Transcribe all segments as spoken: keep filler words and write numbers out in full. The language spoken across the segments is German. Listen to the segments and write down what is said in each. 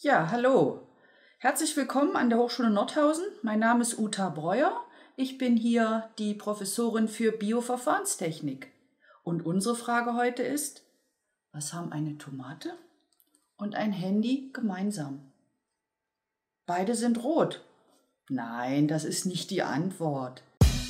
Ja, hallo. Herzlich willkommen an der Hochschule Nordhausen. Mein Name ist Uta Breuer. Ich bin hier die Professorin für Bioverfahrenstechnik. Und unsere Frage heute ist, was haben eine Tomate und ein Handy gemeinsam? Beide sind rot. Nein, das ist nicht die Antwort.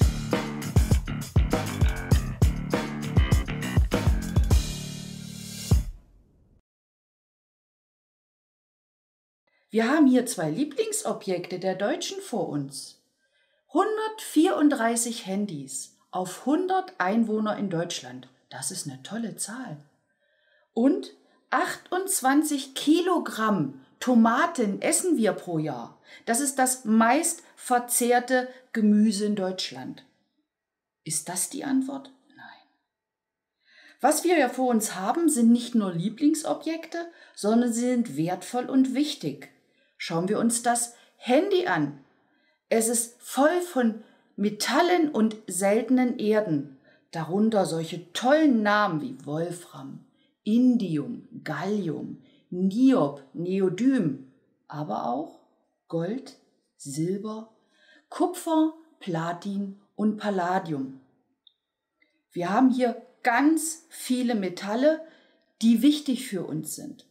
Wir haben hier zwei Lieblingsobjekte der Deutschen vor uns. hundertvierunddreißig Handys auf hundert Einwohner in Deutschland. Das ist eine tolle Zahl. Und achtundzwanzig Kilogramm Tomaten essen wir pro Jahr. Das ist das meist verzehrte Gemüse in Deutschland. Ist das die Antwort? Nein. Was wir ja vor uns haben, sind nicht nur Lieblingsobjekte, sondern sie sind wertvoll und wichtig. Schauen wir uns das Handy an. Es ist voll von Metallen und seltenen Erden, darunter solche tollen Namen wie Wolfram, Indium, Gallium, Niob, Neodym, aber auch Gold, Silber, Kupfer, Platin und Palladium. Wir haben hier ganz viele Metalle, die wichtig für uns sind.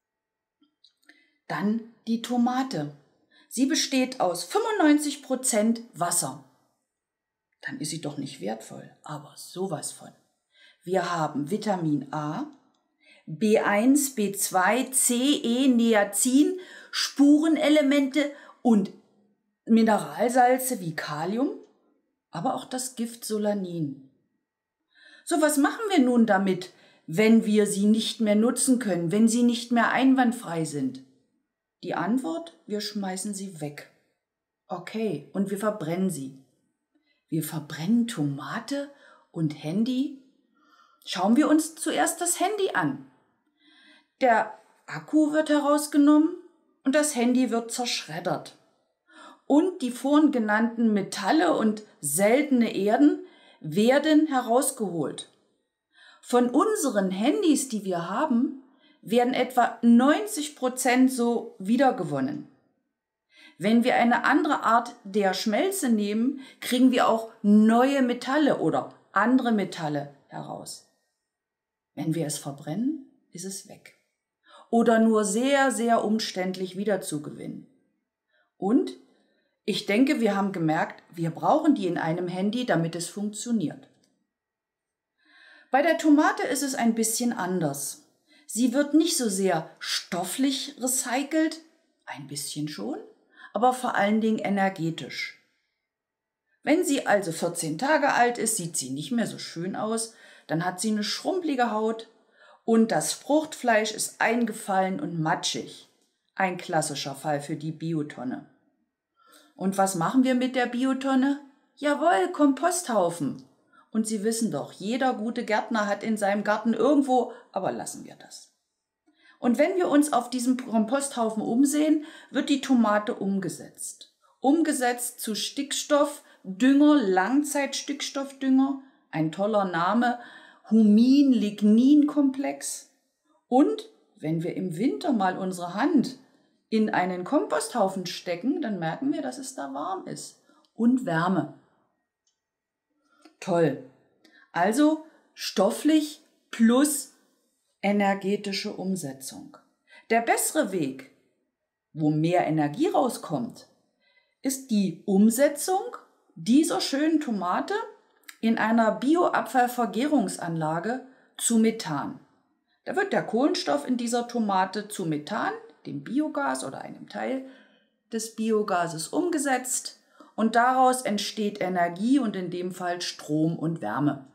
Dann die Tomate. Sie besteht aus fünfundneunzig Prozent Wasser. Dann ist sie doch nicht wertvoll, aber sowas von. Wir haben Vitamin A, B eins, B zwei, C, E, Niacin, Spurenelemente und Mineralsalze wie Kalium, aber auch das Gift Solanin. So, was machen wir nun damit, wenn wir sie nicht mehr nutzen können, wenn sie nicht mehr einwandfrei sind? Die Antwort, wir schmeißen sie weg. Okay, und wir verbrennen sie. Wir verbrennen Tomate und Handy. Schauen wir uns zuerst das Handy an. Der Akku wird herausgenommen und das Handy wird zerschreddert. Und die vorhin genannten Metalle und seltene Erden werden herausgeholt. Von unseren Handys, die wir haben, werden etwa neunzig Prozent so wiedergewonnen. Wenn wir eine andere Art der Schmelze nehmen, kriegen wir auch neue Metalle oder andere Metalle heraus. Wenn wir es verbrennen, ist es weg. Oder nur sehr, sehr umständlich wiederzugewinnen. Und ich denke, wir haben gemerkt, wir brauchen die in einem Handy, damit es funktioniert. Bei der Tomate ist es ein bisschen anders. Sie wird nicht so sehr stofflich recycelt, ein bisschen schon, aber vor allen Dingen energetisch. Wenn sie also vierzehn Tage alt ist, sieht sie nicht mehr so schön aus, dann hat sie eine schrumpelige Haut und das Fruchtfleisch ist eingefallen und matschig. Ein klassischer Fall für die Biotonne. Und was machen wir mit der Biotonne? Jawohl, Komposthaufen. Und Sie wissen doch, jeder gute Gärtner hat in seinem Garten irgendwo, aber lassen wir das. Und wenn wir uns auf diesem Komposthaufen umsehen, wird die Tomate umgesetzt. Umgesetzt zu Stickstoffdünger, Langzeitstickstoffdünger, ein toller Name, Humin-Lignin-Komplex. Und wenn wir im Winter mal unsere Hand in einen Komposthaufen stecken, dann merken wir, dass es da warm ist. Und Wärme. Toll. Also stofflich plus energetische Umsetzung. Der bessere Weg, wo mehr Energie rauskommt, ist die Umsetzung dieser schönen Tomate in einer Bioabfallvergärungsanlage zu Methan. Da wird der Kohlenstoff in dieser Tomate zu Methan, dem Biogas oder einem Teil des Biogases, umgesetzt. Und daraus entsteht Energie und in dem Fall Strom und Wärme.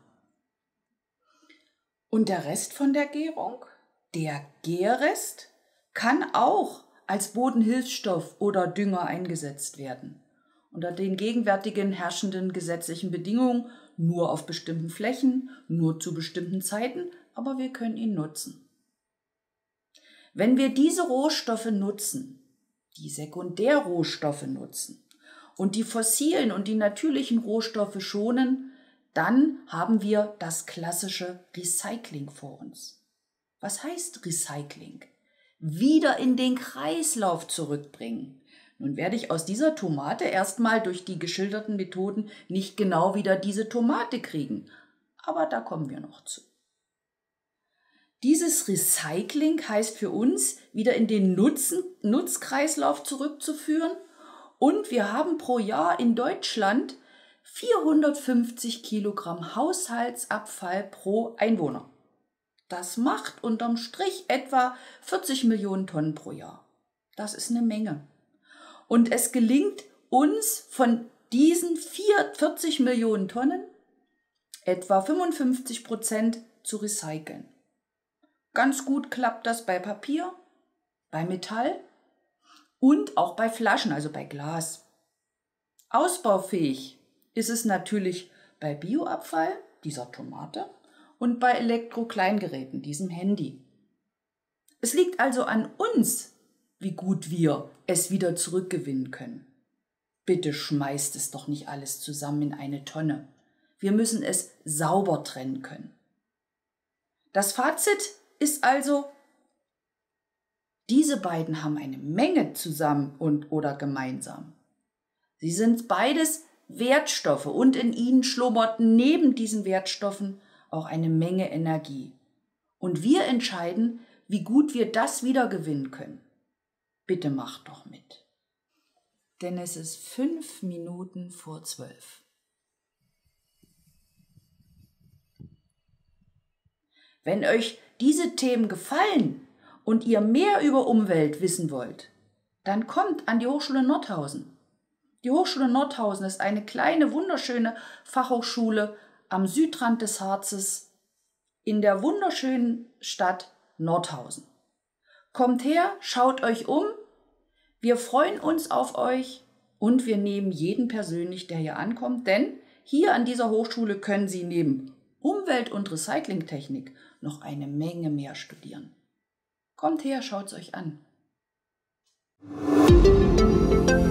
Und der Rest von der Gärung, der Gärrest, kann auch als Bodenhilfsstoff oder Dünger eingesetzt werden. Unter den gegenwärtigen herrschenden gesetzlichen Bedingungen nur auf bestimmten Flächen, nur zu bestimmten Zeiten, aber wir können ihn nutzen. Wenn wir diese Rohstoffe nutzen, die Sekundärrohstoffe nutzen, und die fossilen und die natürlichen Rohstoffe schonen, dann haben wir das klassische Recycling vor uns. Was heißt Recycling? wieder in den Kreislauf zurückbringen. Nun werde ich aus dieser Tomate erstmal durch die geschilderten Methoden nicht genau wieder diese Tomate kriegen, aber da kommen wir noch zu. Dieses Recycling heißt für uns, wieder in den Nutzen, Nutzkreislauf zurückzuführen, und wir haben pro Jahr in Deutschland vierhundertfünfzig Kilogramm Haushaltsabfall pro Einwohner. Das macht unterm Strich etwa vierzig Millionen Tonnen pro Jahr. Das ist eine Menge. Und es gelingt uns von diesen vierzig Millionen Tonnen etwa fünfundfünfzig Prozent zu recyceln. Ganz gut klappt das bei Papier, bei Metall und auch bei Flaschen, also bei Glas. Ausbaufähig ist es natürlich bei Bioabfall, dieser Tomate, und bei Elektro-Kleingeräten, diesem Handy. Es liegt also an uns, wie gut wir es wieder zurückgewinnen können. Bitte schmeißt es doch nicht alles zusammen in eine Tonne. Wir müssen es sauber trennen können. Das Fazit ist also, diese beiden haben eine Menge zusammen und oder gemeinsam. Sie sind beides Wertstoffe und in ihnen schlummert neben diesen Wertstoffen auch eine Menge Energie. Und wir entscheiden, wie gut wir das wiedergewinnen können. Bitte macht doch mit. Denn es ist fünf Minuten vor zwölf. Wenn euch diese Themen gefallen und ihr mehr über Umwelt wissen wollt, dann kommt an die Hochschule Nordhausen. Die Hochschule Nordhausen ist eine kleine, wunderschöne Fachhochschule am Südrand des Harzes in der wunderschönen Stadt Nordhausen. Kommt her, schaut euch um, wir freuen uns auf euch und wir nehmen jeden persönlich, der hier ankommt, denn hier an dieser Hochschule können Sie neben Umwelt- und Recyclingtechnik noch eine Menge mehr studieren. Kommt her, schaut es euch an.